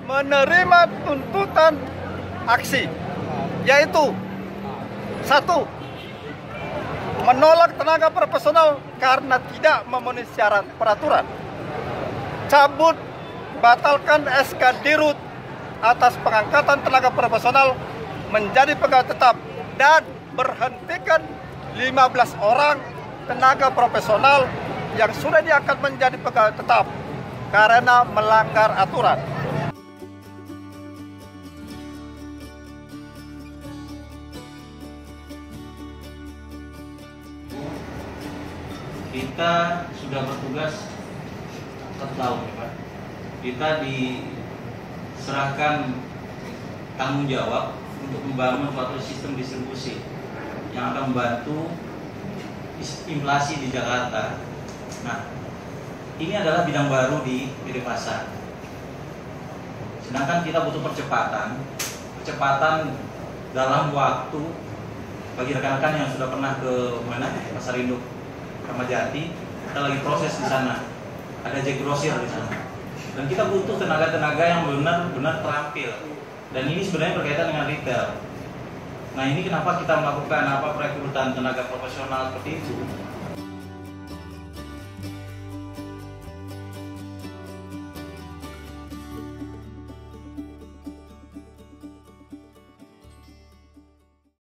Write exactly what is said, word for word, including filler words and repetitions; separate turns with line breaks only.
menerima tuntutan aksi, yaitu satu, menolak tenaga profesional karena tidak memenuhi syarat peraturan, cabut batalkan S K Dirut atas pengangkatan tenaga profesional menjadi pegawai tetap, dan berhentikan lima belas orang tenaga profesional yang sudah diangkat menjadi pegawai tetap karena melanggar aturan.
Kita sudah bertugas satu tahun, ya Pak. Kita diserahkan tanggung jawab untuk membangun suatu sistem distribusi yang akan membantu inflasi di Jakarta. Nah, ini adalah bidang baru di P D Pasar. Sedangkan kita butuh percepatan, percepatan dalam waktu bagi rekan-rekan yang sudah pernah ke mana Pasar Induk Ramadjati, kita lagi proses di sana. Ada Jack Grosir di sana. Dan kita butuh tenaga-tenaga yang benar-benar terampil. Dan ini sebenarnya berkaitan dengan retail. Nah, ini kenapa kita melakukan apa perekrutan tenaga profesional seperti itu?